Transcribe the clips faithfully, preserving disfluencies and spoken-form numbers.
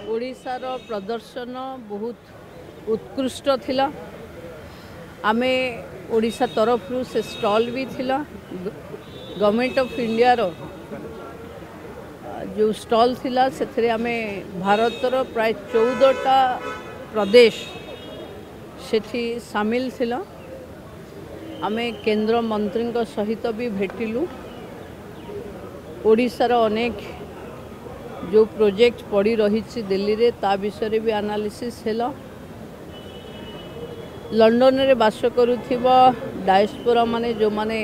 ओडिशार प्रदर्शन बहुत उत्कृष्ट थिला। आमे ओडिशा तरफ से स्टॉल भी थिला। गवर्नमेंट ऑफ इंडिया रो जो स्टॉल थिला से आमे भारतर प्राय चौदहटा प्रदेश सेठी सामिल थिला। आमे केंद्र मंत्री सहित भी भेटिलु। ओडिशार अनेक जो प्रोजेक्ट पड़ी रही दिल्ली रे ता विषय भी एनालिसिस हैला। लंडन रे बास करुथिबा डायस्पोरा माने जो माने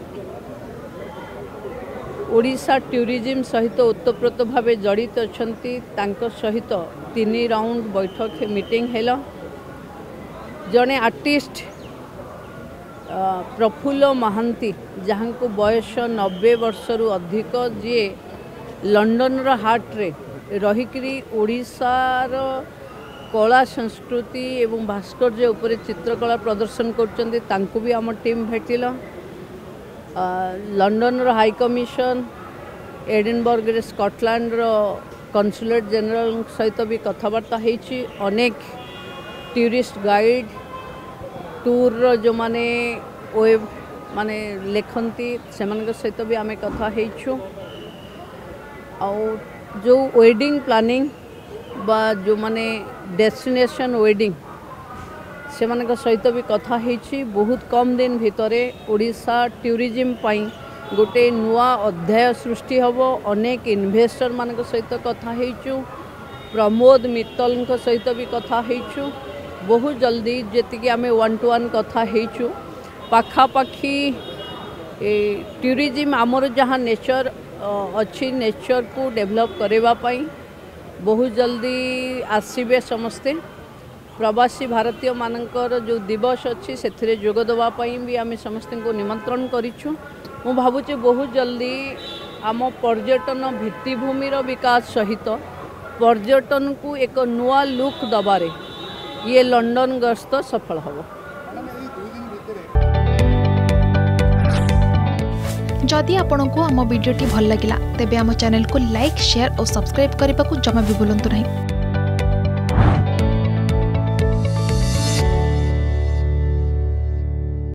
ओडिशा टूरिज्म सहित ओतप्रोत भाव जड़ित अछंती तांको सहित तीन राउंड बैठक मीटिंग हैला। जने आर्टिस्ट प्रफुल्ल महांती जहाँ को बयस नब्बे वर्ष रु अधिक जी लंडन रो हार्ट रे रहीकरी ओडिशार कला संस्कृति एवं भास्कर्य उपरे चित्रकला प्रदर्शन करचंदी तांको भी आम टीम भेटिला। लंडन रो हाई कमिशन एडिनबर्ग रे स्कॉटलैंड रो कन्सुलेट जनरल सहित भी कथबार्ता हेची। अनेक टूरिस्ट गाइड टूर रो जो माने वेब माने लेखंती सेमान सहित भी आमे कथा हेचु। और जो वेडिंग प्लानिंग बा जो माने डेस्टिनेशन वेडिंग से मान सहित भी कथा हेची। बहुत कम दिन भितरे ओडिशा टूरिज्म पाई गोटे नुआ अध्याय सृष्टि हबो। अनेक इन्वेस्टर मान सहित कथा हेचु। प्रमोद मित्तल सहित भी कथा हेचु। बहुत जल्दी जी आम वन टू वन कथा हेचु। पाखापाखी टूरिज्म आमर जहाँ नेचर अच्छी नेचर को डेवलप करवा पाई बहुत जल्दी आसबे। समस्ते प्रवासी भारतीय मानकर जो दिवस अच्छी से जोग देवाई भी आम समस्त को निमंत्रण करूँ। मु भावुचे बहुत जल्दी आम पर्यटन भित्तिभूमि विकास सहित पर्यटन को एक नुआ लुक दबारे ये लंडन गस्त सफल हम। जदि आपंक आम भिडी भल लगा तेब आम चैनल को लाइक शेयर और सब्सक्राइब करने को जमा भी भूलु नहीं।